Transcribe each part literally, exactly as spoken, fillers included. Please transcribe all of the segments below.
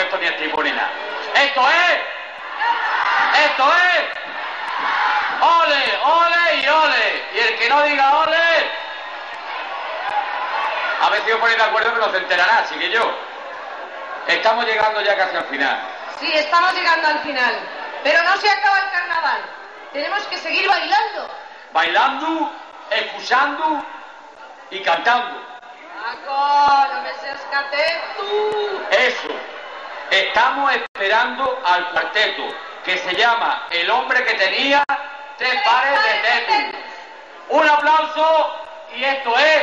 esto ni estribo ni nada. ¡Esto es! ¡Esto es! ¡Ole, ole y ole! Y el que no diga ole... A ver si os ponéis de acuerdo que no se enterará, así que yo. Estamos llegando ya casi al final. Sí, estamos llegando al final. Pero no se acaba el carnaval. Tenemos que seguir bailando. Bailando, escuchando y cantando. Paco, no me seas cateto. Eso. Estamos esperando al cuarteto, que se llama El hombre que tenía tres pares de tetos. Un aplauso y esto es...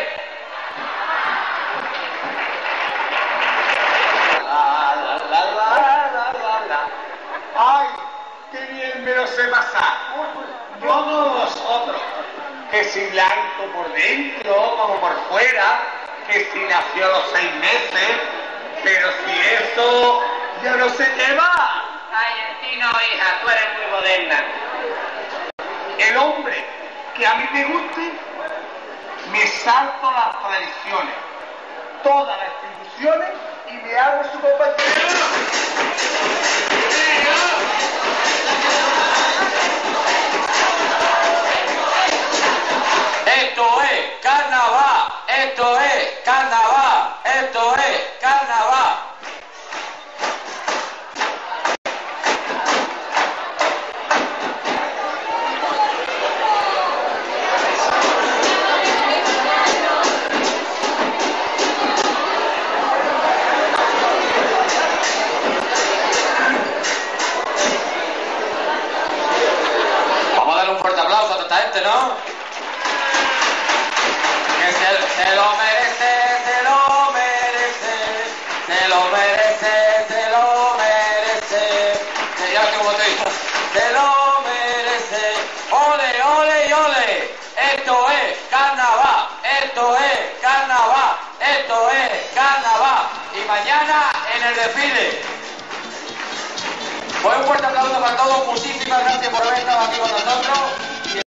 La, la, la, la, la, la, la. ¡Ay, qué bien me lo sé pasar! Yo como vosotros, que si blanco por dentro como por fuera, que si nació a los seis meses, pero si eso ya no sé qué va. Ay, en ti no, hija, tú eres muy moderna. El hombre que a mí me guste, me salto las tradiciones, todas las instituciones y me hago su compañero. Esto es carnaval, esto es carnaval, esto es carnaval. Vamos a darle un fuerte aplauso a toda esta gente, ¿no? Que se, se lo merece, se lo merece, se lo merece, se lo merece. Se, ya que como te digo, se lo merece. Ole, ole y ole. Esto es carnaval, esto es carnaval, esto es carnaval. Y mañana en el desfile. Pues un fuerte aplauso para todos, muchísimas gracias por haber estado aquí con nosotros.